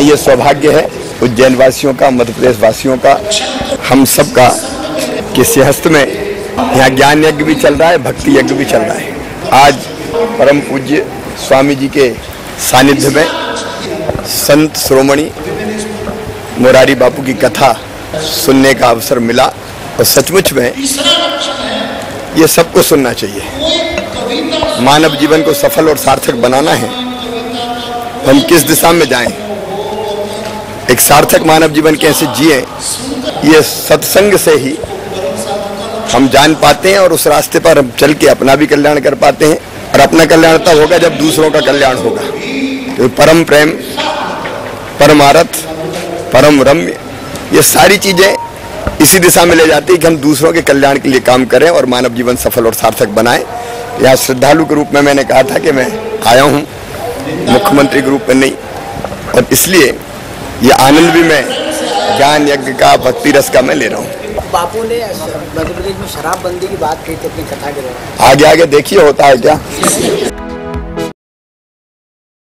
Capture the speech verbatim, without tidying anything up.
ये सौभाग्य है उज्जैन वासियों का, मध्य प्रदेश वासियों का, हम सब का कि सिंहस्थ में यहाँ ज्ञान यज्ञ भी चल रहा है, भक्ति यज्ञ भी चल रहा है। आज परम पूज्य स्वामी जी के सानिध्य में संत श्रोमणी मुरारी बापू की कथा सुनने का अवसर मिला और सचमुच में ये सबको सुनना चाहिए। मानव जीवन को सफल और सार्थक बनाना है, हम किस दिशा में जाएं, एक सार्थक मानव जीवन कैसे जिए, ये सत्संग से ही हम जान पाते हैं और उस रास्ते पर हम चल के अपना भी कल्याण कर पाते हैं। और अपना कल्याण तब होगा जब दूसरों का कल्याण होगा। तो परम प्रेम, परमार्थ, परम रम्य, ये सारी चीजें इसी दिशा में ले जाती है कि हम दूसरों के कल्याण के लिए काम करें और मानव जीवन सफल और सार्थक बनाएं। यहाँ श्रद्धालु के रूप में मैंने कहा था कि मैं आया हूँ, मुख्यमंत्री के रूप में नहीं, और इसलिए ये आनंद भी मैं ज्ञान यज्ञ का, भक्ति रस का मैं ले रहा हूँ। बापू ने मध्य प्रदेश में शराबबंदी की बात कही थी अपनी कथा के दौरान। आगे आगे देखिए होता है क्या।